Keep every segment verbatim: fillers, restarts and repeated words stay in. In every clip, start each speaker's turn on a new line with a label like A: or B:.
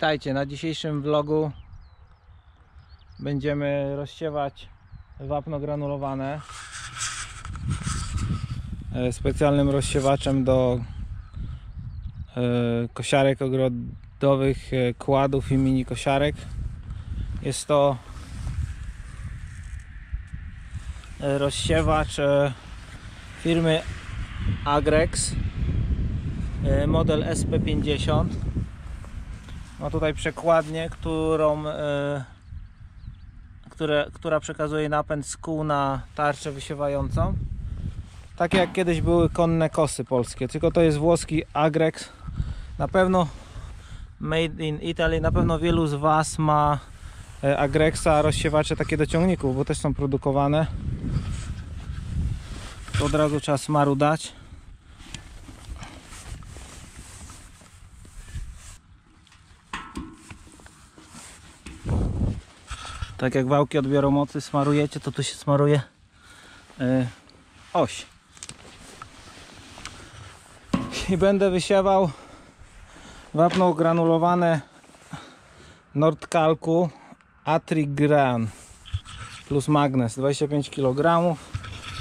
A: Witajcie, na dzisiejszym vlogu będziemy rozsiewać wapno granulowane specjalnym rozsiewaczem do kosiarek ogrodowych, kładów i mini kosiarek. Jest to rozsiewacz firmy Agrex, model S P pięćdziesiąt. Ma tutaj przekładnię, którą, e, które, która przekazuje napęd z kół na tarczę wysiewającą. Tak jak kiedyś były konne kosy polskie, tylko to jest włoski Agrex. Na pewno made in Italy. Na pewno wielu z Was ma Agrexa rozsiewacze takie do ciągników, bo też są produkowane. To od razu trzeba smaru dać. Tak jak wałki odbioru mocy smarujecie, to tu się smaruje yy, oś. I będę wysiewał wapno granulowane Nordkalku Atrigran plus magnes dwadzieścia pięć kilogramów.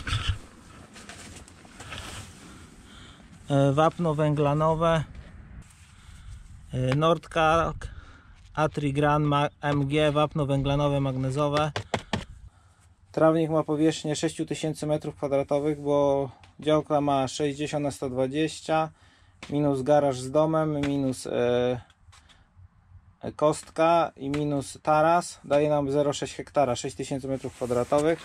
A: Yy, wapno węglanowe yy, Nordkalk Atrigran M G, wapno węglanowe magnezowe. Trawnik ma powierzchnię sześć tysięcy metrów kwadratowych, bo działka ma sześćdziesiąt na sto dwadzieścia, minus garaż z domem, minus e, kostka i minus taras. Daje nam zero przecinek sześć hektara, sześć tysięcy metrów kwadratowych.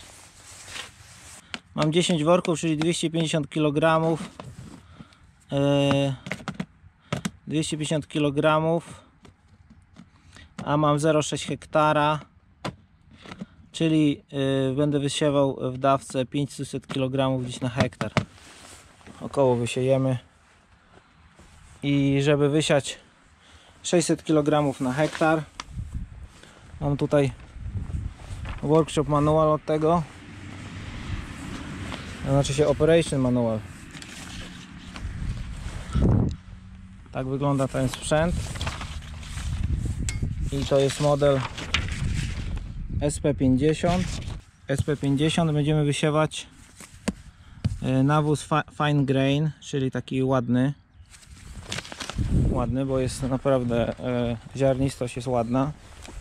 A: Mam dziesięć worków, czyli dwieście pięćdziesiąt kilogramów. E, dwieście pięćdziesiąt kilogramów. A mam zero przecinek sześć hektara, czyli yy, będę wysiewał w dawce pięćset kilogramów gdzieś na hektar. Około wysiejemy. I żeby wysiać sześćset kilogramów na hektar, mam tutaj workshop manual od tego. To znaczy się operation manual. Tak wygląda ten sprzęt. I to jest model S P pięćdziesiąt. S P pięćdziesiąt będziemy wysiewać nawóz fine grain, czyli taki ładny. Ładny, bo jest naprawdę e, ziarnistość jest ładna.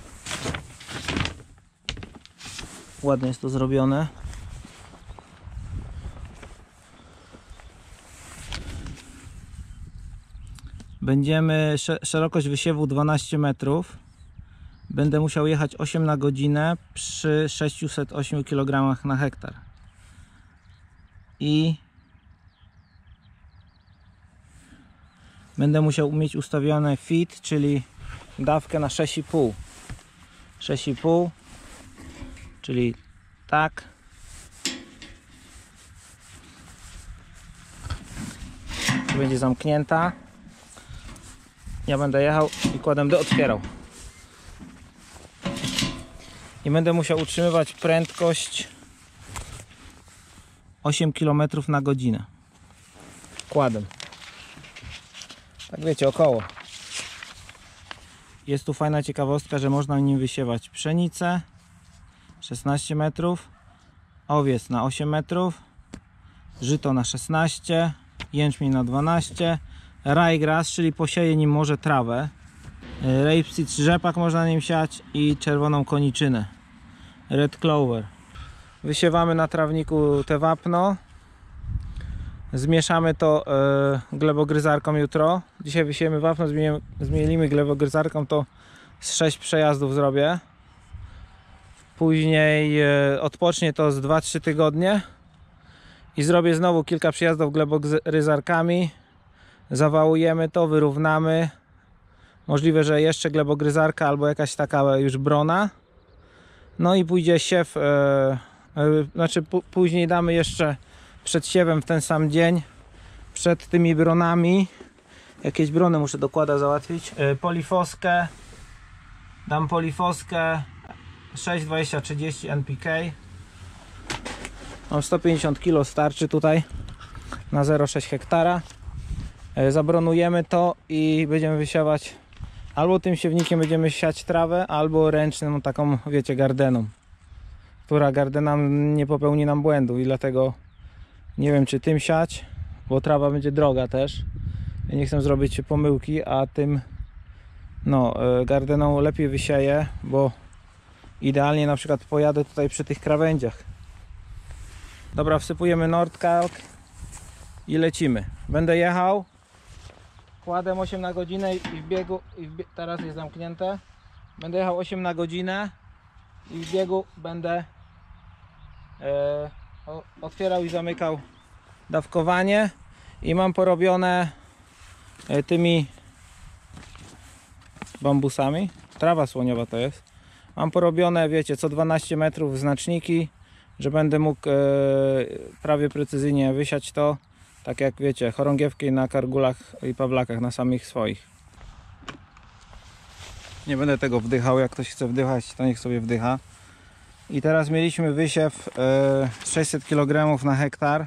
A: Ładnie jest to zrobione. Będziemy szerokość wysiewu dwanaście metrów. Będę musiał jechać osiem na godzinę przy sześciuset ośmiu kilogramach na hektar. I będę musiał mieć ustawione fit, czyli dawkę na sześć i pół. sześć i pół, czyli tak. Tu będzie zamknięta. Ja będę jechał i kładem będę otwierał. I będę musiał utrzymywać prędkość osiem kilometrów na godzinę kładem. Tak wiecie, około. Jest tu fajna ciekawostka, że można nim wysiewać pszenicę szesnaście metrów, owiec na osiem metrów, żyto na szesnaście, jęczmień na dwanaście, ryegrass, czyli posieje nim może trawę, rapeseed, rzepak można nim siać i czerwoną koniczynę, red clover. Wysiewamy na trawniku te wapno, zmieszamy to e, glebogryzarką jutro. Dzisiaj wysiejemy wapno, zmielimy glebogryzarką, to z sześć przejazdów zrobię. Później e, odpocznie to z dwa trzy tygodnie i zrobię znowu kilka przejazdów glebogryzarkami. Zawałujemy to, wyrównamy. Możliwe, że jeszcze glebogryzarka albo jakaś taka już brona. No i pójdzie siew, e, e, znaczy później damy jeszcze przed siewem w ten sam dzień, przed tymi bronami. Jakieś brony muszę dokładać, załatwić. E, polifoskę. Dam polifoskę sześć dwadzieścia trzydzieści N P K. Mam sto pięćdziesiąt kilo, starczy tutaj na zero przecinek sześć hektara. Zabronujemy to i będziemy wysiewać albo tym siewnikiem będziemy siać trawę, albo ręczną taką, wiecie, gardeną, która gardena nie popełni nam błędu i dlatego nie wiem, czy tym siać, bo trawa będzie droga też. Ja nie chcę zrobić pomyłki, a tym no, gardeną lepiej wysieję, bo idealnie na przykład pojadę tutaj przy tych krawędziach. Dobra, wsypujemy Nordkalk i lecimy. Będę jechał, kładę osiem na godzinę i w biegu, i w bie... teraz jest zamknięte. Będę jechał osiem na godzinę i w biegu będę e, otwierał i zamykał dawkowanie i mam porobione e, tymi bambusami. Trawa słoniowa to jest. Mam porobione, wiecie, co dwanaście metrów znaczniki, że będę mógł e, prawie precyzyjnie wysiać to, tak jak wiecie, chorągiewki na kargulach i pawlakach, na samych swoich. Nie będę tego wdychał, jak ktoś chce wdychać, to niech sobie wdycha. I teraz mieliśmy wysiew e, sześćset kilogramów na hektar,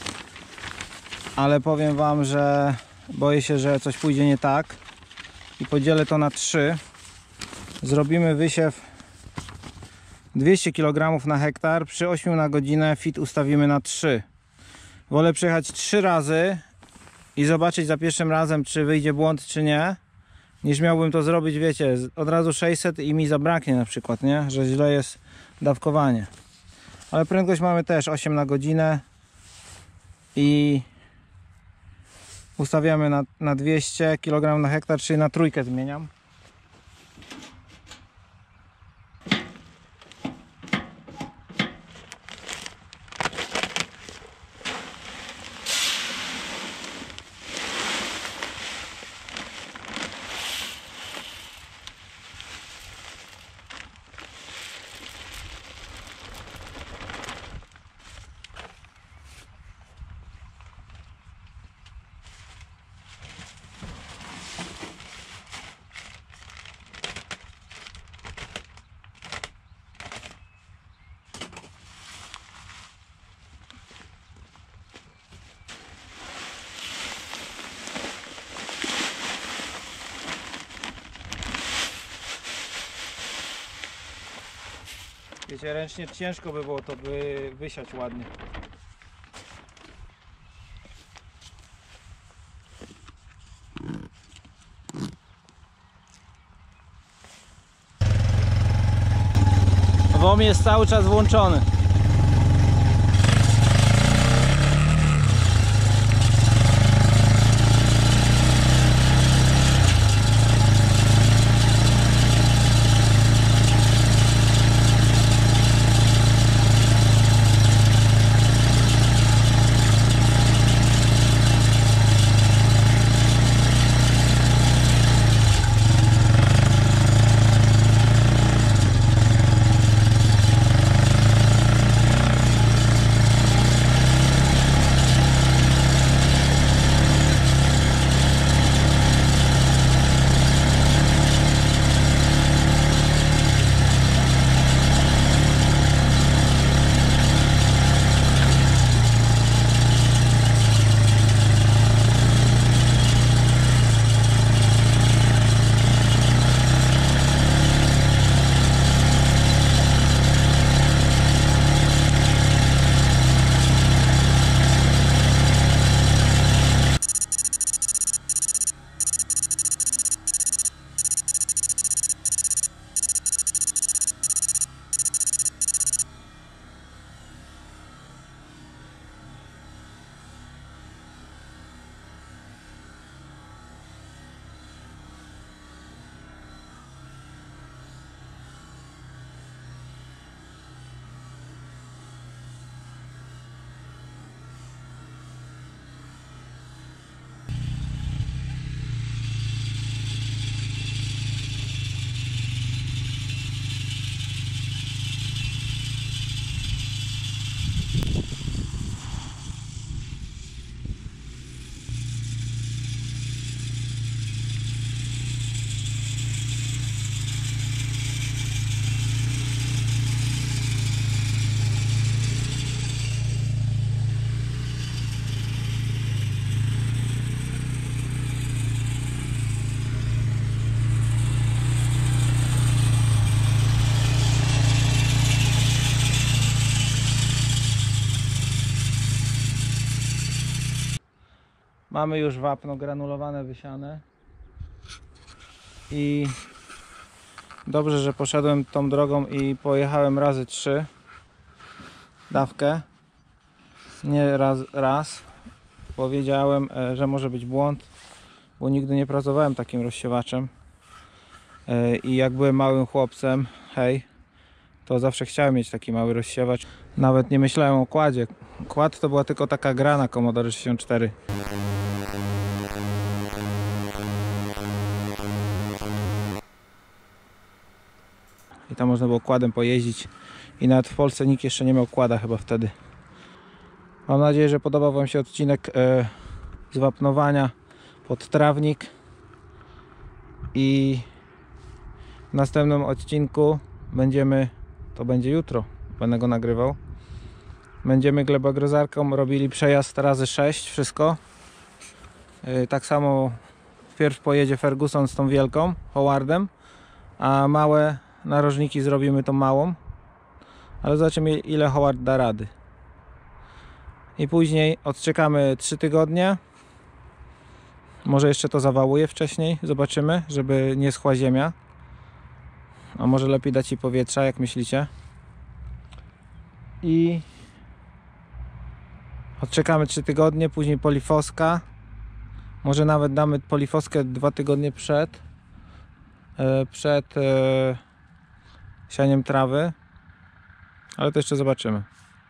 A: ale powiem wam, że boję się, że coś pójdzie nie tak i podzielę to na trzy. Zrobimy wysiew dwieście kilogramów na hektar, przy ośmiu na godzinę fit ustawimy na trzy. Wolę przejechać trzy razy i zobaczyć za pierwszym razem, czy wyjdzie błąd, czy nie, niż miałbym to zrobić, wiecie, od razu sześćset i mi zabraknie na przykład, nie? Że źle jest dawkowanie. Ale prędkość mamy też osiem na godzinę i ustawiamy na, na dwieście kilogramów na hektar, czyli na trójkę zmieniam. Wiecie, ręcznie ciężko by było to by wysiać ładnie. W O M jest cały czas włączony. Mamy już wapno granulowane, wysiane. I dobrze, że poszedłem tą drogą i pojechałem razy trzy dawkę. Nie raz, raz. Powiedziałem, że może być błąd, bo nigdy nie pracowałem takim rozsiewaczem. I jak byłem małym chłopcem, hej, to zawsze chciałem mieć taki mały rozsiewacz. Nawet nie myślałem o kładzie. Kład to była tylko taka gra na Commodore sześćdziesiąt cztery. I tam można było kładem pojeździć. I nawet w Polsce nikt jeszcze nie miał kłada chyba wtedy. Mam nadzieję, że podobał Wam się odcinek e, z wapnowania pod trawnik. I w następnym odcinku będziemy, to będzie jutro, będę go nagrywał, będziemy gleboagryzarką robili przejazd razy sześć, wszystko. Yy, tak samo wpierw pojedzie Ferguson z tą wielką, Howardem, a małe narożniki zrobimy tą małą, ale zobaczymy, ile Howard da rady. I później odczekamy trzy tygodnie. Może jeszcze to zawałuje wcześniej, zobaczymy, żeby nie schła ziemia. A może lepiej dać jej powietrza, jak myślicie? I odczekamy trzy tygodnie, później polifoska. Może nawet damy polifoskę dwa tygodnie przed przed sianiem trawy, ale to jeszcze zobaczymy.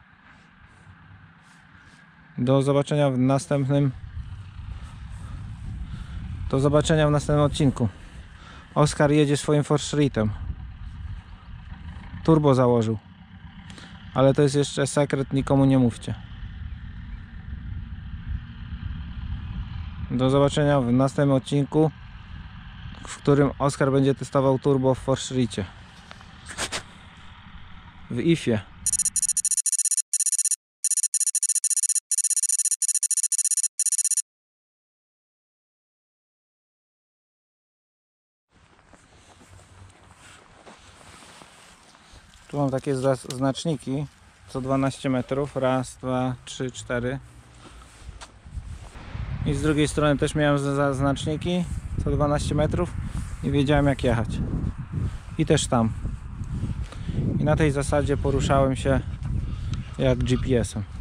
A: Do zobaczenia w następnym Do zobaczenia w następnym odcinku. Oskar jedzie swoim Forschrittem. Turbo założył. Ale to jest jeszcze sekret, nikomu nie mówcie. Do zobaczenia w następnym odcinku, w którym Oskar będzie testował turbo w Forschritcie. W ifie. Tu mam takie znaczniki co dwanaście metrów. Raz, dwa, trzy, cztery. I z drugiej strony też miałem znaczniki co dwanaście metrów i wiedziałem, jak jechać. I też tam. I na tej zasadzie poruszałem się jak G P S-em.